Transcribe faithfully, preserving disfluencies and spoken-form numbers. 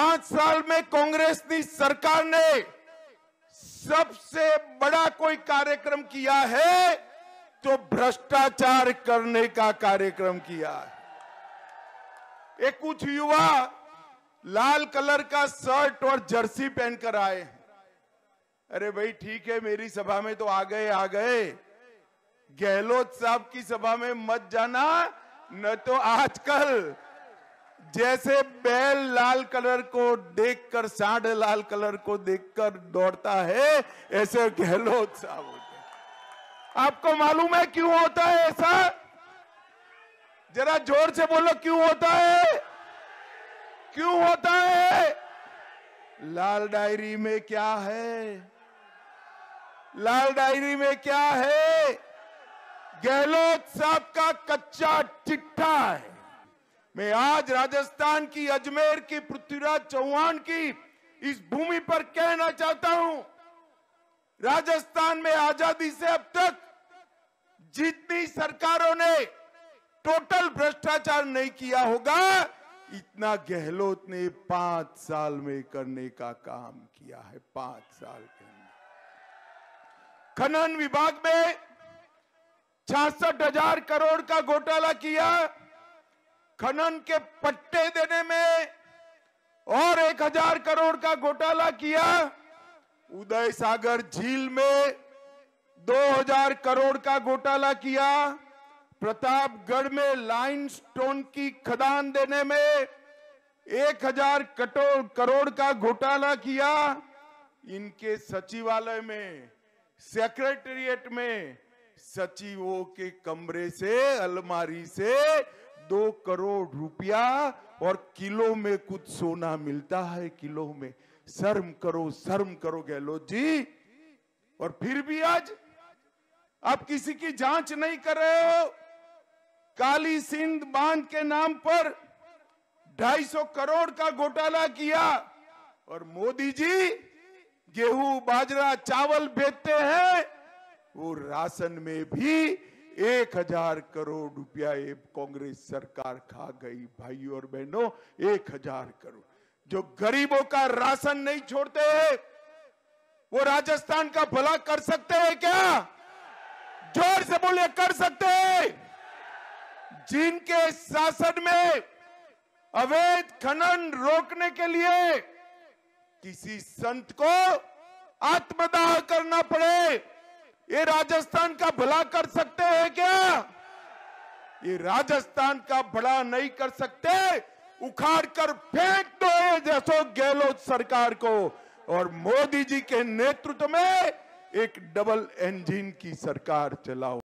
पांच साल में कांग्रेस की सरकार ने सबसे बड़ा कोई कार्यक्रम किया है तो भ्रष्टाचार करने का कार्यक्रम किया है। एक कुछ युवा लाल कलर का शर्ट और जर्सी पहनकर आए हैं। अरे भाई ठीक है, मेरी सभा में तो आ गए आ गए, गहलोत साहब की सभा में मत जाना, न तो आजकल जैसे बैल लाल कलर को देखकर, सांड लाल कलर को देखकर दौड़ता है, ऐसे गहलोत साहब होते हैं। आपको मालूम है क्यों होता है ऐसा? जरा जोर से बोलो, क्यों होता है? क्यों होता है? लाल डायरी में क्या है? लाल डायरी में क्या है? गहलोत साहब का कच्चा चिट्ठा है। मैं आज राजस्थान की, अजमेर की, पृथ्वीराज चौहान की इस भूमि पर कहना चाहता हूं, राजस्थान में आजादी से अब तक जितनी सरकारों ने टोटल भ्रष्टाचार नहीं किया होगा, इतना गहलोत ने पांच साल में करने का काम किया है। पांच साल के अंदर खनन विभाग में छियासठ हजार करोड़ का घोटाला किया, खनन के पट्टे देने में और एक हजार करोड़ का घोटाला किया, उदय सागर झील में दो हजार करोड़ का घोटाला किया, प्रतापगढ़ में लाइमस्टोन की खदान देने में एक हजार करोड़ का घोटाला किया, इनके सचिवालय में, सेक्रेटेरिएट में सचिवों के कमरे से, अलमारी से दो करोड़ रुपया और किलो में कुछ सोना मिलता है, किलो में। शर्म करो, शर्म करो गहलोत जी। और फिर भी आज आप किसी की जांच नहीं कर रहे हो। काली सिंध बांध के नाम पर ढाई सौ करोड़ का घोटाला किया और मोदी जी गेहूं, बाजरा, चावल बेचते हैं, वो राशन में भी एक हजार करोड़ रुपया ये कांग्रेस सरकार खा गई। भाइयों और बहनों, एक हजार करोड़। जो गरीबों का राशन नहीं छोड़ते हैं, वो राजस्थान का भला कर सकते हैं क्या? जोर से बोले, कर सकते हैं? जिनके शासन में अवैध खनन रोकने के लिए किसी संत को आत्मदाह करना पड़े, ये राजस्थान का भला कर सकते हैं क्या? ये राजस्थान का भला नहीं कर सकते। उखाड़ कर फेंक दो ये अशोक गहलोत सरकार को और मोदी जी के नेतृत्व में एक डबल इंजन की सरकार चलाओ।